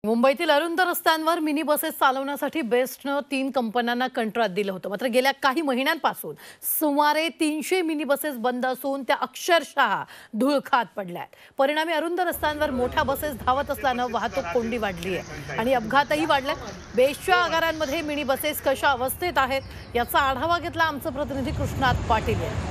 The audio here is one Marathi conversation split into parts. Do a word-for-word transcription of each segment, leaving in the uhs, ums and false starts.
मुंबईतील अरुंद रस्त्यांवर मिनी बसेस चालवण्यासाठी बेस्टनं तीन कंपन्यांना कंत्राट दिलं होतं. मात्र गेल्या काही महिन्यांपासून सुमारे तीनशे मिनी बसेस बंद असून त्या अक्षरशः धूळ खात पडल्या आहेत. परिणामी अरुंद रस्त्यांवर मोठ्या बसेस धावत असल्यानं वाहतूक कोंडी वाढली आहे आणि अपघातही वाढलेत. बेस्टच्या आगारांमध्ये मिनी बसेस कशा अवस्थेत आहेत याचा आढावा घेतला आमचे प्रतिनिधी कृष्णात पाटील यांनी.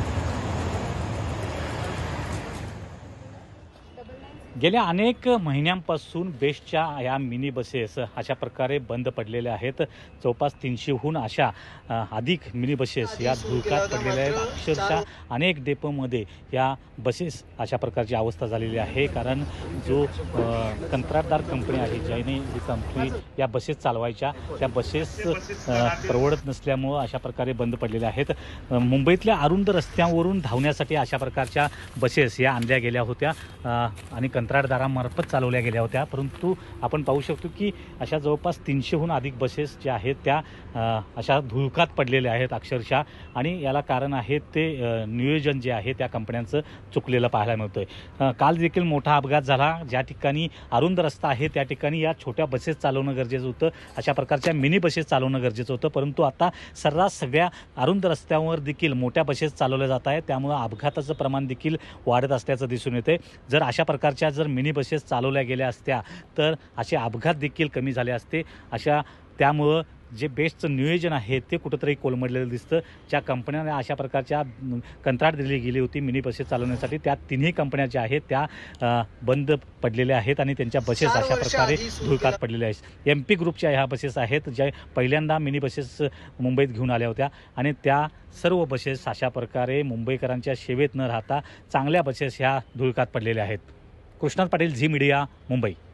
गेल्या अनेक महिन्यांपासून बेस्टच्या या मिनी बसेस अशा प्रकारे बंद पडलेल्या आहेत. जवळपास तीनशेहून अशा अधिक मिनी बसेस या धुळकात पडलेल्या आहेत. अक्षरशः अनेक डेपोमध्ये या बसेस अशा प्रकारची अवस्था झालेली आहे. कारण जो कंत्राटदार कंपनी आहे ज्याने ही कंपनी या बसेस चालवायच्या त्या बसेस परवडत नसल्यामुळं अशा प्रकारे बंद पडलेल्या आहेत. मुंबईतल्या अरुंद रस्त्यांवरून धावण्यासाठी अशा प्रकारच्या बसेस या आणल्या गेल्या होत्या आणि कंत्राटदारांमार्फत चालवल्या गेल्या होत्या. परंतु आपण पाहू शकतो की अशा जवळपास तीनशेहून अधिक बसेस ज्या आहेत त्या अशा धुळकात पडलेल्या आहेत अक्षरशः. आणि याला कारण आहे ते नियोजन जे आहे त्या कंपन्यांचं चुकलेलं पाहायला मिळतंय. काल देखील मोठा अपघात झाला. ज्या ठिकाणी अरुंद रस्ता आहे त्या ठिकाणी या छोट्या बसेस चालवणं गरजेचं होतं. अशा प्रकारच्या मिनी बसेस चालवणं गरजेचं होतं. परंतु आता सर्रास सगळ्या अरुंद रस्त्यांवर देखील मोठ्या बसेस चालवल्या जात आहेत. त्यामुळं अपघाताचं प्रमाण देखील वाढत असल्याचं दिसून येते. जर अशा प्रकारच्या जर मिनी बसेस चालवल्या गेल्या असत्या तर असे अपघात देखील कमी झाले असते. अशा त्यामुळं जे बेस्टचं नियोजन आहे ते कुठंतरी कोलमडलेलं दिसतं. ज्या कंपन्यांना अशा प्रकारच्या कंत्राट दिली गेली होती मिनी बसेस चालवण्यासाठी त्या तिन्ही कंपन्या ज्या आहेत त्या बंद पडलेल्या आहेत आणि त्यांच्या बसेस अशा प्रकारे धुळकात पडलेल्या आहेत. एम पी ग्रुपच्या ह्या बसेस आहेत ज्या पहिल्यांदा मिनी बसेस मुंबईत घेऊन आल्या होत्या आणि त्या सर्व बसेस अशा प्रकारे मुंबईकरांच्या सेवेत न राहता चांगल्या बसेस ह्या धुळकात पडलेल्या आहेत. कृष्णात पाटील, झी मीडिया, मुंबई.